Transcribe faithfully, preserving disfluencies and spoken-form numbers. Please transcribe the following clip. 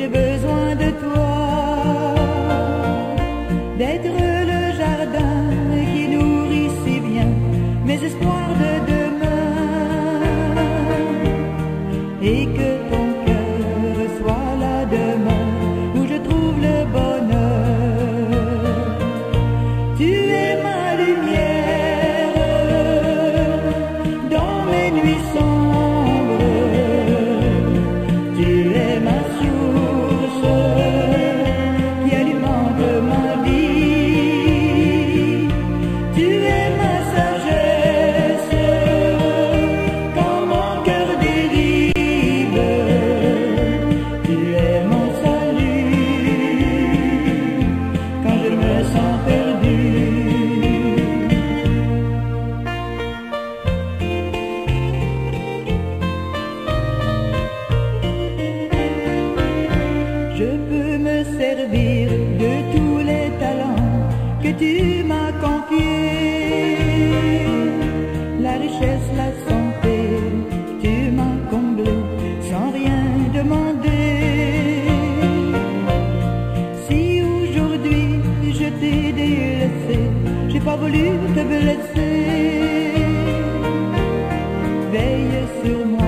j'ai besoin de toi, d'être le jardin qui nourrit si bien mes espoirs de demain, et que ton cœur soit la demeure où je trouve le bonheur. Tu es ma lumière dans mes nuits sombres, tu es ma source qui alimente ma vie, tu es ma sagesse quand mon cœur dérive, tu es mon salut quand je me sens perdu. Je peux me servir de tous les talents que tu m'as confiés, la richesse, la santé, tu m'as comblé sans rien demander. Si aujourd'hui je t'ai délaissé, j'ai pas voulu te blesser, veille sur moi